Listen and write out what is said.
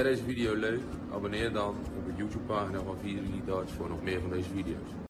jij deze video leuk? Abonneer dan op de YouTube pagina van 4 Dutch voor nog meer van deze video's.